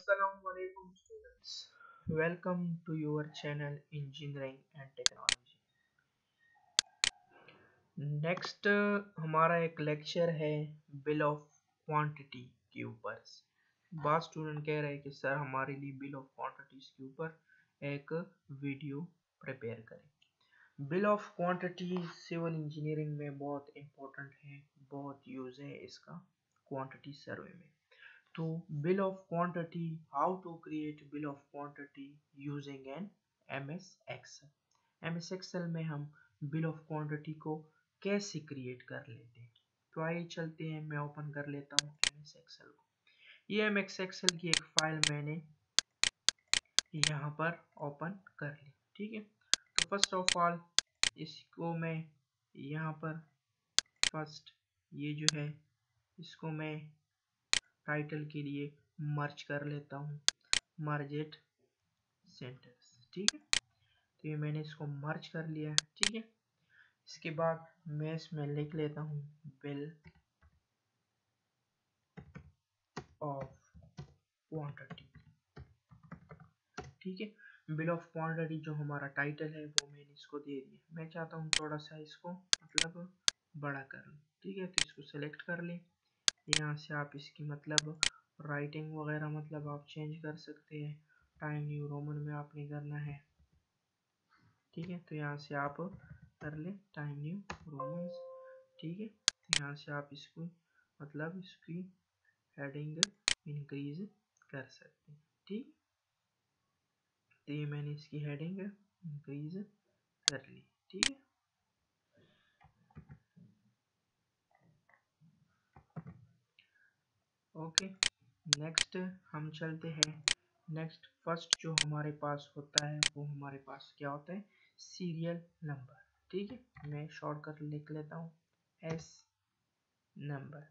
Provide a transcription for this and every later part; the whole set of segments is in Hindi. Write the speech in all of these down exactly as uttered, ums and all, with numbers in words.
Assalamu alaikum students. Welcome to your channel Engineering and Technology. Next हमारा एक लेक्चर है बिल ऑफ क्वांटिटी के ऊपर। बहुत स्टूडेंट कह रहे हैं कि सर हमारे लिए बिल ऑफ क्वांटिटीज के ऊपर एक वीडियो प्रिपेयर करें। Bill of quantity civil engineering में बहुत इम्पोर्टेंट है, बहुत यूज है इसका क्वांटिटी सर्वे में। तो bill of quantity, how to create bill of quantity using an M S Excel। M S Excel में हम bill of quantity को कैसे क्रिएट कर लेते हैं, तो आइए चलते हैं। मैं ओपन कर लेता हूँ M S Excel को। ये M S Excel की एक फाइल मैंने यहाँ पर ओपन कर ली, ठीक है। तो फर्स्ट ऑफ ऑल इसको मैं यहाँ पर फर्स्ट ये जो है इसको मैं टाइटल के लिए मर्ज कर लेता हूँ, मर्ज इट सेंटर्स, ठीक है। तो ये मैंने इसको मर्ज कर लिया है, ठीक है। इसके बाद मैं इसमें लिख लेता हूँ बिल ऑफ क्वांटिटी, ठीक है। बिल ऑफ क्वांटिटी जो हमारा टाइटल है वो मैंने इसको दे दिया। मैं चाहता हूँ थोड़ा सा इसको मतलब बड़ा कर लूँ, ठीक है। तो इसको सेलेक्ट कर लें। यहाँ से आप इसकी मतलब राइटिंग वगैरह मतलब आप चेंज कर सकते हैं। टाइम न्यू रोमन में आपने करना है, ठीक है। तो यहाँ से आप कर ले टाइम न्यू रोमन्स, ठीक है। तो यहाँ से आप इसको मतलब इसकी हेडिंग इंक्रीज कर सकते हैं, ठीक। तो ये मैंने इसकी हेडिंग इंक्रीज कर ली, ठीक है। ओके, नेक्स्ट हम चलते हैं। नेक्स्ट फर्स्ट जो हमारे पास होता है वो हमारे पास क्या होता है, सीरियल नंबर, ठीक है। मैं शॉर्टकट लिख लेता हूँ एस नंबर,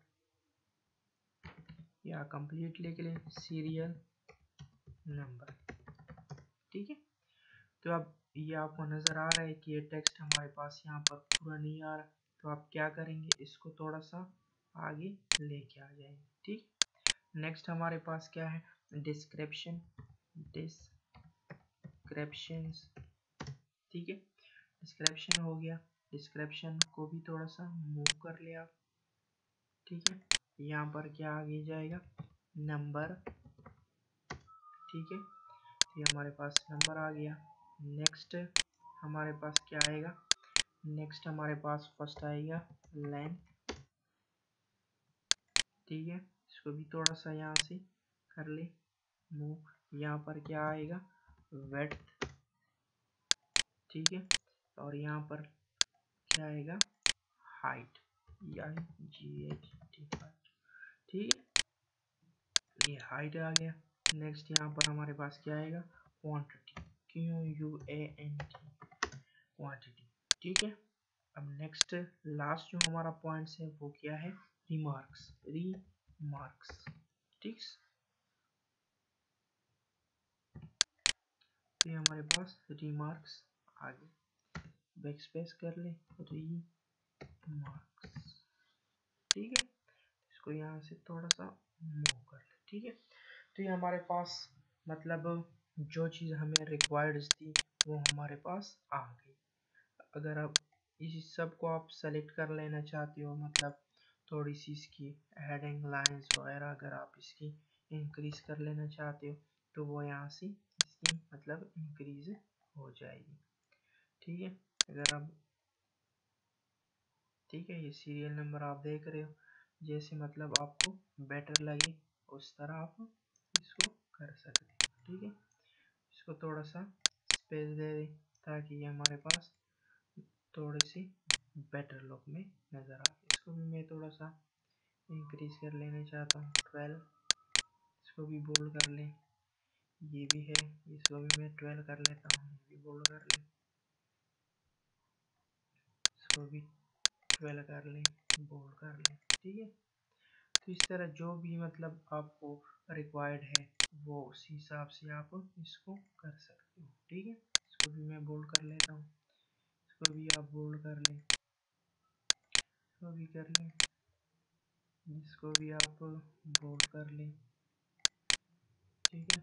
या कंप्लीट लिख लें सीरियल नंबर, ठीक है। तो अब ये आपको नज़र आ रहा है कि ये टेक्स्ट हमारे पास यहाँ पर पूरा नहीं आ रहा, तो आप क्या करेंगे, इसको थोड़ा सा आगे लेके आ जाएंगे, ठीक। नेक्स्ट हमारे पास क्या है, डिस्क्रिप्शन, डिस्क्रिप्शंस, ठीक है। डिस्क्रिप्शन हो गया, डिस्क्रिप्शन को भी थोड़ा सा मूव कर लिया आप, ठीक है। यहाँ पर क्या आगे जाएगा, नंबर, ठीक है। तो ये हमारे पास नंबर आ गया। नेक्स्ट हमारे पास क्या आएगा, नेक्स्ट हमारे पास फर्स्ट आएगा लेंथ, ठीक है। इसको भी थोड़ा सा यहाँ से कर ले मूव। यहाँ पर क्या आएगा, विड्थ, ठीक है। और यहाँ पर क्या आएगा, height, I G H T, ठीक है। ये हाइट आ गया। नेक्स्ट यहाँ पर हमारे पास क्या आएगा, quantity, Q U A N T, quantity, ठीक है। अब नेक्स्ट लास्ट जो हमारा पॉइंट्स है वो क्या है, रिमार्क्स, रिमार्क्स, ठीक। तो ये हमारे पास रिमार्क्स आ गए। बैक स्पेस कर ले, रिमार्क्स, ठीक है। इसको यहाँ से थोड़ा सा मूव कर ले, ठीक है। तो ये हमारे पास मतलब जो चीज़ हमें रिक्वायर्ड थी वो हमारे पास आ गई। अगर आप इस सब को आप सेलेक्ट कर लेना चाहते हो, मतलब थोड़ी सी इसकी हेडिंग लाइंस वगैरह अगर आप इसकी इंक्रीज कर लेना चाहते हो तो वो यहाँ से इसकी मतलब इंक्रीज हो जाएगी, ठीक है। अगर आप, ठीक है, ये सीरियल नंबर आप देख रहे हो, जैसे मतलब आपको बेटर लगे उस तरह आप इसको कर सकते हैं, ठीक है। इसको थोड़ा सा स्पेस दे दें ताकि ये हमारे पास थोड़ी सी बेटर लुक में नज़र आए। इसको भी मैं थोड़ा सा इंक्रीज कर लेना चाहता हूँ, ट्वेल्व, इसको भी बोल्ड कर लें। ये भी है, इसको भी मैं ट्वेल्व कर लेता हूँ, ये भी बोल्ड कर लें। इसको भी ट्वेल्व कर लें, बोल्ड कर लें, ठीक है। तो इस तरह जो भी मतलब आपको रिक्वायर्ड है वो उसी हिसाब से आप इसको कर सकते हो, ठीक है। इसको भी मैं बोल्ड कर लेता हूँ, इसको भी आप बोल्ड कर लें, इसको भी कर लें, इसको भी आप बोल्ड कर लें, ठीक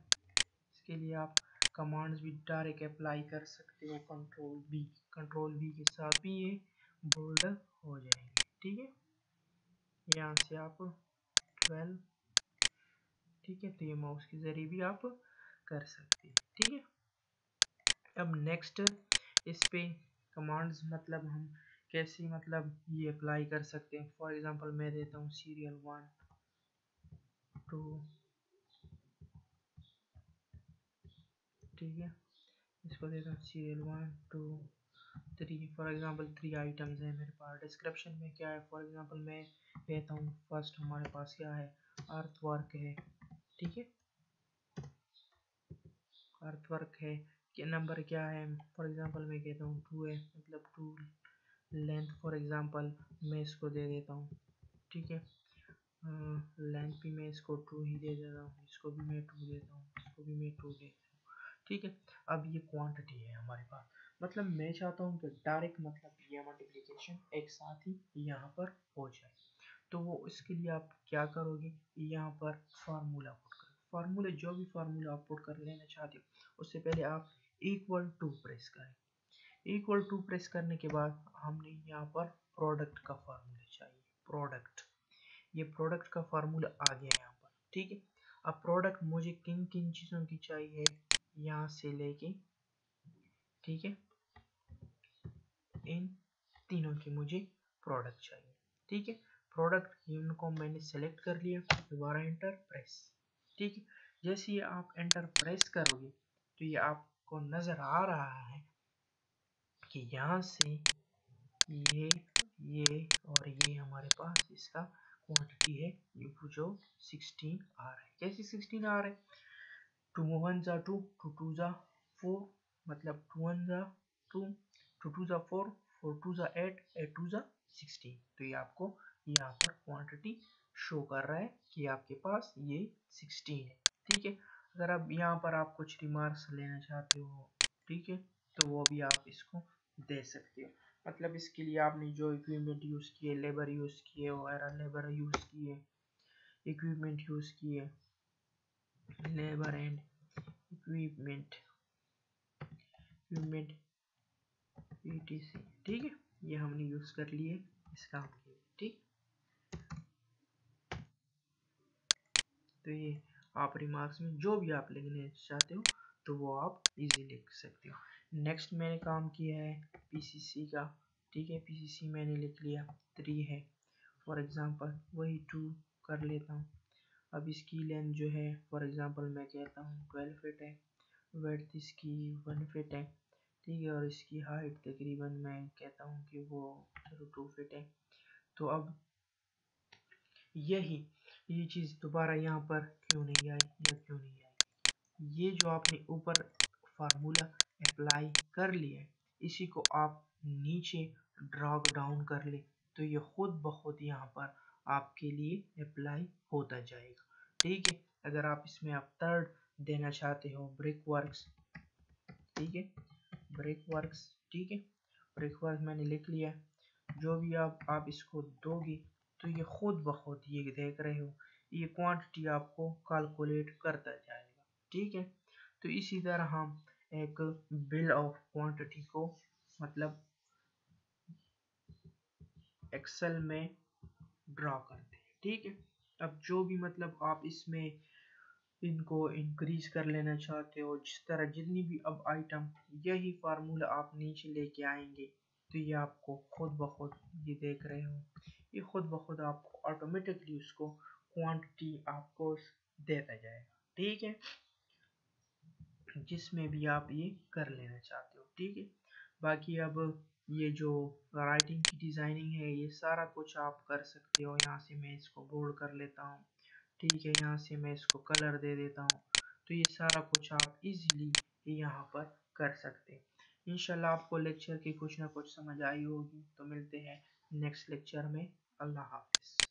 इसके लिए आप कमांड्स भी डायरेक्ट अप्लाई कर सकते हो, कंट्रोल बी कंट्रोल बी के साथ भी ये बोल्ड हो जाएंगे। ठीक है, यहाँ से आप ट्वेल्व, ठीक है, तो ये माउस के जरिए भी आप कर सकते हैं। ठीक है, अब नेक्स्ट इस पे कमांड्स मतलब हम कैसे मतलब ये अप्लाई कर सकते हैं। फॉर एग्जांपल मैं देता हूँ सीरियल वन टू, ठीक है, इसको देता हूँ serial one two three. For example three items हैं मेरे पास। डिस्क्रिप्शन में क्या है, फॉर एग्जांपल मैं कहता हूँ फर्स्ट हमारे पास क्या है, अर्थ वर्क है। ठीक है, अर्थ वर्क है, कि नंबर क्या है, फॉर एग्जांपल मैं कहता हूँ टू है, मतलब टू लेंथ फॉर एग्जांपल मैं इसको दे देता हूँ। ठीक है, लेंथ भी मैं इसको टू ही दे देता हूँ, इसको भी मैं टू देता हूँ, इसको भी मैं टू देता हूँ। ठीक है, अब ये क्वांटिटी है हमारे पास, मतलब मैं चाहता हूँ कि डायरेक्ट मतलब ये मल्टीप्लिकेशन एक साथ ही यहाँ पर हो जाए। तो वो इसके लिए आप क्या करोगे, यहाँ पर फार्मूला पुट करो। फार्मूला जो भी फार्मूला आप पुट कर लेना चाहते हो, उससे पहले आप इक्वल टू प्रेस करें। इक्वल टू प्रेस करने के बाद हमने यहाँ पर प्रोडक्ट का फार्मूला चाहिए, प्रोडक्ट, ये प्रोडक्ट का फार्मूला आ गया यहाँ पर। ठीक है, अब प्रोडक्ट मुझे किन किन चीज़ों की चाहिए, यहाँ से लेके, ठीक है, इन तीनों की मुझे प्रोडक्ट चाहिए। ठीक है, प्रोडक्ट इनको मैंने सेलेक्ट कर लिया, दोबारा एंटर प्रेस। ठीक है, जैसे ही आप एंटर प्रेस करोगे तो ये आपको नज़र आ रहा है कि यहाँ से ये ये और ये हमारे पास इसका क्वांटिटी है, ये जो सिक्सटीन आ रहा है। कैसे सिक्सटीन आ रहा है, टू वन जा टू, टू टू जा फोर, मतलब टू वन जा टू, टू टू जा फोर, फोर टू जा एट, एट टू जा सिक्सटीन। तो ये आपको यहाँ पर क्वांटिटी शो कर रहा है कि आपके पास ये सिक्सटीन है। ठीक है, अगर आप यहाँ पर आप कुछ रिमार्क्स लेना चाहते हो, ठीक है, तो वो भी आप इसको दे सकते हो। मतलब इसके लिए आपने जो इक्विपमेंट यूज़ किए, लेबर यूज़ किए वगैरह, लेबर यूज़ किए, इक्विपमेंट यूज़ किए, labour and equipment equipment ETC. ठीक है, ये हमने यूज़ कर लिए इस काम के लिए। ठीक, तो ये आप रिमार्क्स में जो भी आप लिखने चाहते हो तो वो आप इजी लिख सकते हो। नेक्स्ट मैंने काम किया है पीसीसी का। ठीक है, पीसीसी मैंने लिख लिया, थ्री है फॉर एग्जांपल, वही टू कर लेता हूँ। अब इसकी लेंथ जो है फॉर एग्जांपल मैं कहता हूँ ट्वेल्व फीट है, विड्थ इसकी वन फीट है। ठीक है, और इसकी हाइट तकरीबन मैं कहता हूँ कि वो चलो टू फीट है। तो अब यही ये चीज़ दोबारा यहाँ पर क्यों नहीं आई या क्यों नहीं आई, ये जो आपने ऊपर फार्मूला अप्लाई कर लिया है, इसी को आप नीचे ड्रॉग डाउन कर ले तो ये खुद ब खुद यहाँ पर आपके लिए अप्लाई होता जाएगा। ठीक है, अगर आप इसमें आप थर्ड देना चाहते हो ब्रिक वर्क्स, ठीक है, ब्रिक वर्क्स, ठीक है, ब्रिक वर्क मैंने लिख लिया। जो भी आप आप इसको दोगे तो ये खुद ब खुद ये देख रहे हो ये क्वांटिटी आपको कैलकुलेट करता जाएगा। ठीक है, तो इसी तरह हम एक बिल ऑफ क्वांटिटी को मतलब एक्सेल में ड्रा करते हैं। ठीक है, अब जो भी मतलब आप इसमें इनको इंक्रीज कर लेना चाहते हो, जिस तरह जितनी भी अब आइटम, यही फार्मूला आप नीचे लेके आएंगे तो ये आपको खुद ब खुद ये देख रहे हो ये खुद ब खुद आपको ऑटोमेटिकली उसको क्वांटिटी आपको देता जाएगा। ठीक है, जिसमें भी आप ये कर लेना चाहते हो। ठीक है, बाकी अब ये जो राइटिंग की डिज़ाइनिंग है ये सारा कुछ आप कर सकते हो। यहाँ से मैं इसको बोल्ड कर लेता हूँ। ठीक है, यहाँ से मैं इसको कलर दे देता हूँ। तो ये सारा कुछ आप इजीली यहाँ पर कर सकते हैं। इंशाल्लाह आपको लेक्चर की कुछ ना कुछ समझ आई होगी। तो मिलते हैं नेक्स्ट लेक्चर में। अल्लाह हाफिज़।